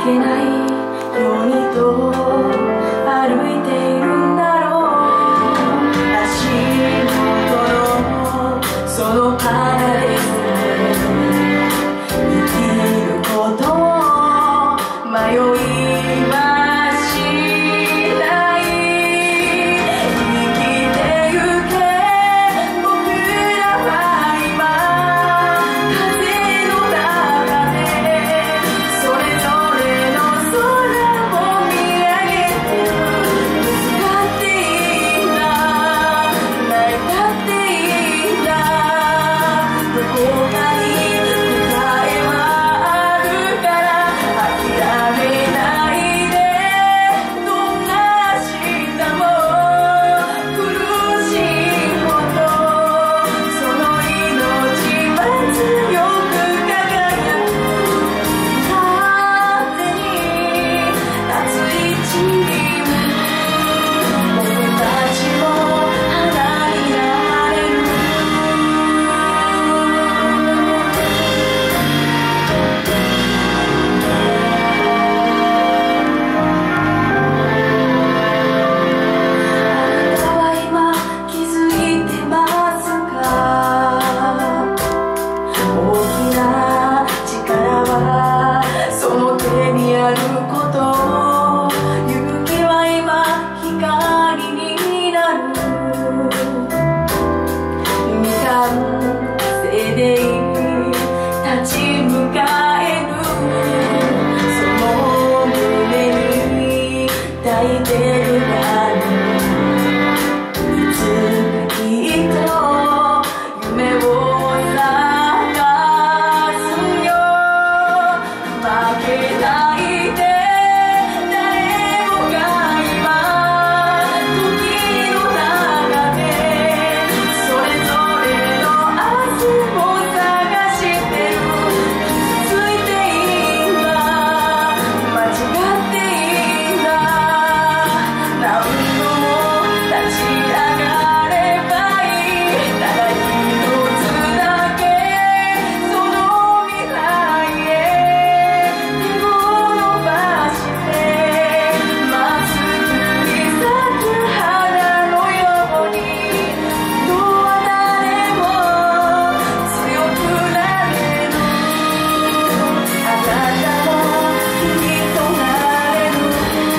けないようにと歩いているんだろう。足元のその花で生きることを迷いはしない。生きてゆけ僕らは今風の中でそれぞれの空を見上げて歌っていいんだ泣いたっていいんだ。どこかに答えはあるから諦めないで。どんな明日も苦しいほどその命は強く輝く。風に熱いチーム僕たちも花になれる。あなたは今気づいてますか？大きな力はその手にあること。勇気は今光になる。未完成で立ち向かえる。その胸に抱いてるからいつかきっと夢を探すよ。負けないで誰もが今時の中でそれぞれの明日を探してる。気づいていいんだ間違っていいんだ。何度も立ち上がればいい。ただ一つだけその未来へ手を伸ばしてまっすぐに咲く花のように人は誰も強くなれる。あなたも君となれる。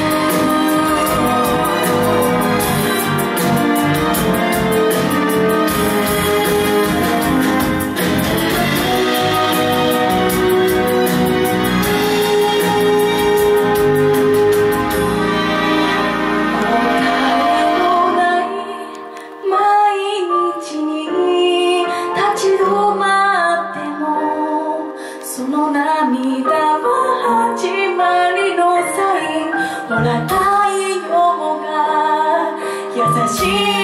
答えのない毎日に立ち止まってもその涙は始まりのサイン。ほら太陽が優しい